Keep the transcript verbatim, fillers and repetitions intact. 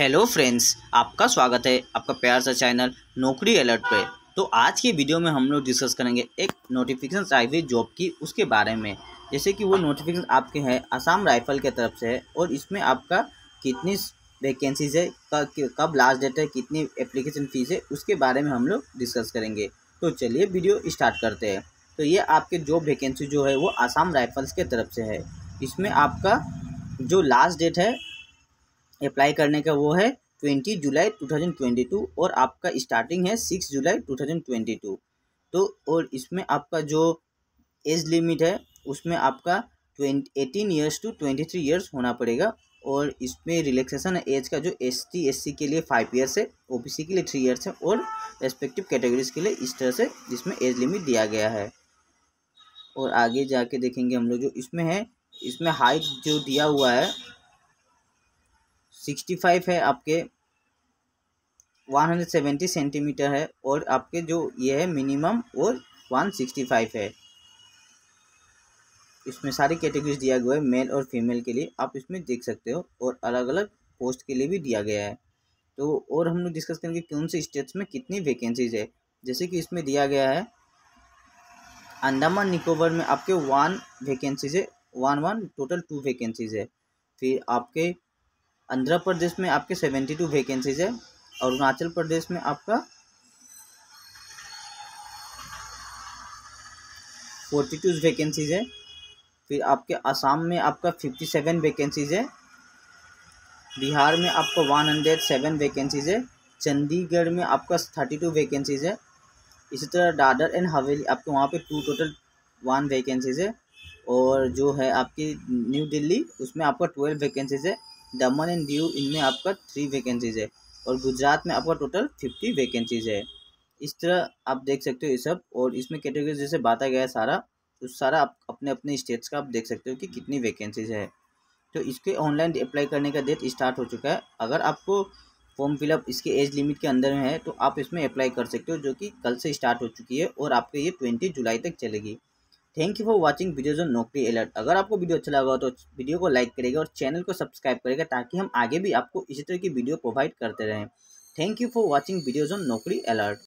Hello friends, आपका स्वागत है आपका प्यार सा चैनल नौकरी अलर्ट पे। तो आज की वीडियो में हम लोग डिस्कस करेंगे एक नोटिफिकेशन आई हुई जॉब की, उसके बारे में। जैसे कि वो नोटिफिकेशन आपके है असम राइफल के तरफ से है और इसमें आपका कितनी वैकेंसीज है, कब लास्ट डेट है, कितनी एप्लीकेशन फ़ीस है, उसके बारे में हम लोग डिस्कस करेंगे। तो चलिए वीडियो स्टार्ट करते हैं। तो ये आपके जॉब वैकेंसी जो है वो असम राइफल्स के तरफ से है। इसमें आपका जो लास्ट डेट है अप्लाई करने का वो है twenty July two thousand twenty two और आपका स्टार्टिंग है six July two thousand twenty two. तो और इसमें आपका जो एज लिमिट है उसमें आपका twenty eighteen years to twenty three years होना पड़ेगा। और इसमें रिलैक्सेशन है एज का, जो एस टी एस सी के लिए फाइव ईयर्स है, ओ बी सी के लिए थ्री ईयर्स है और रेस्पेक्टिव कैटेगरीज के लिए इस तरह से इसमें एज लिमिट दिया गया है। और आगे जाके देखेंगे हम लोग जो इसमें है, इसमें हाइट जो दिया हुआ है सिक्सटी फाइव है, आपके वन हंड्रेड सेवेंटी सेंटीमीटर है और आपके जो ये है मिनिमम और वन सिक्सटी फाइव है। इसमें सारी कैटेगरीज दिया गया है मेल और फीमेल के लिए, आप इसमें देख सकते हो, और अलग अलग पोस्ट के लिए भी दिया गया है। तो और हम लोग डिस्कस करेंगे कौन से स्टेट्स में कितनी वैकेंसीज है। जैसे कि इसमें दिया गया है अंडमान निकोबार में आपके वन वैकेंसीज है, one one total two vacancies है। फिर आपके आंध्र प्रदेश में आपके सेवेंटी टू वैकेंसीज है, अरुणाचल प्रदेश में आपका फोर्टी टू वैकेंसीज है। फिर आपके असम में आपका फिफ्टी सेवन वैकेंसीज है, बिहार में आपका वन हंड्रेड सेवन वैकेंसीज है, चंडीगढ़ में आपका थर्टी टू वैकेंसीज है। इसी तरह दादर एंड हवेली आपके वहाँ पे टू टोटल वन वैकेंसीज है। और जो है आपकी न्यू दिल्ली उसमें आपका ट्वेल्व वैकेंसीज है, दमन एंड दीव इनमें आपका थ्री वैकेंसीज है और गुजरात में आपका टोटल फिफ्टी वैकेंसीज है। इस तरह आप देख सकते हो ये सब। और इसमें कैटेगरी जैसे बांटा गया है सारा, तो सारा आप अपने अपने स्टेट्स का आप देख सकते हो कि कितनी वैकेंसीज है। तो इसके ऑनलाइन अप्लाई करने का डेट स्टार्ट हो चुका है। अगर आपको फॉर्म फिलअप इसके एज लिमिट के अंदर में है तो आप इसमें अप्लाई कर सकते हो, जो कि कल से स्टार्ट हो चुकी है और आपके ये ट्वेंटी जुलाई तक चलेगी। Thank you for watching videos on Naukri alert. अगर आपको वीडियो अच्छा लगा तो वीडियो को लाइक करेगा और चैनल को सब्सक्राइब करेगा, ताकि हम आगे भी आपको इसी तरह की वीडियो प्रोवाइड करते रहें। Thank you for watching videos on Naukri alert.